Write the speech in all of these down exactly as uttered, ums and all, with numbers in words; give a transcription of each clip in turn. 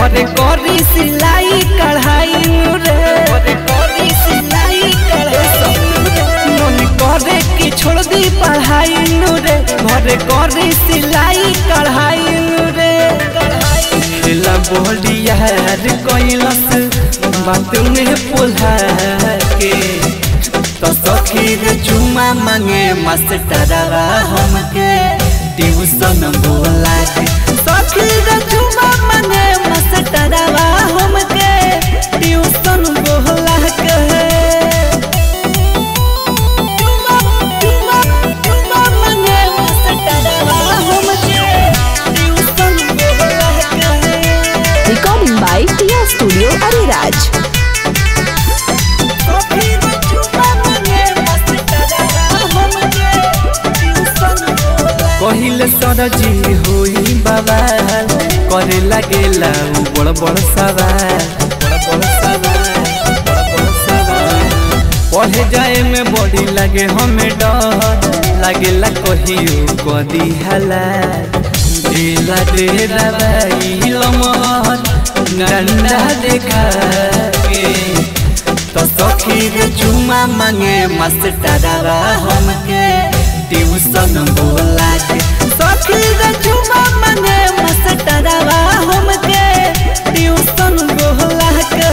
घरे करी सिलाई कढ़ाई रे, घरे करी सिलाई कढ़ाई मन करे कि छोड़ दी पढ़ाई रे, घरे करी सिलाई कढ़ाई रे। खेला बोलिया कैलस बात में पुल्हा के तो सखी रे चुमा मांगे मास्टरवा हमके ट्यूशन बोला के, सखी रे चुमा मांगे मास्टरवा हमके ट्यूशन बोला के। चुमा चुमा चुमा मांगे मास्टरवा हमके ट्यूशन बोला के। Recording by Tiya studio Areraj. कहिले सरजी होई बाबा करे लगेला बड़ बड़ सवाल, बड़ बड़ सवाल, बड़ बड़ सवाल। पढ़े जाए में बड़ी लगे हमें डर, लगेला कहियो कदी हालात डेला डेरा लमर गंडा देखा के तो सखी रे चुमा मांगे मास्टरवा हमके ट्यूशन बोला के, सखी रे चुमा मांगे मास्टरवा हमके ट्यूशन बोला के।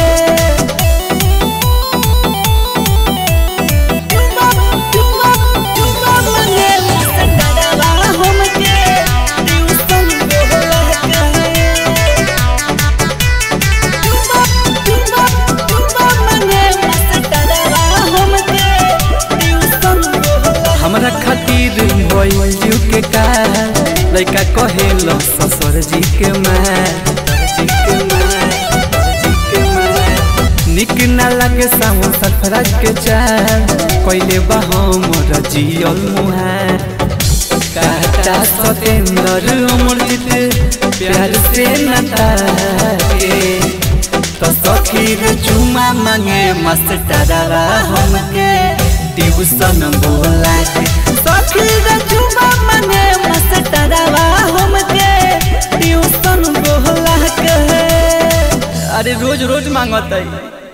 चुमा चुमा चुमा मांगे मास्टरवा हमके ट्यूशन बोला के। चुमा चुमा चुमा मांगे मास्टरवा हमके ट्यूशन बोला। हमरा खातिर भइल के कार लइका कहेल ससुर जी के माँ, जी के माँ, जी के माँ। निक ना लगे सावन सरफराज के चार कैले बा हमर जियल मुहार। काटा सतेंद्र अमरजीत प्यार से नता के तो सखी रे चुमा मांगे मास्टरवा हमके ट्यूशन बोला के, सखी रे चुमा मांगे मास्टरवा हमके ट्यूशन बोला के। अरे रोज रोज मांगत है।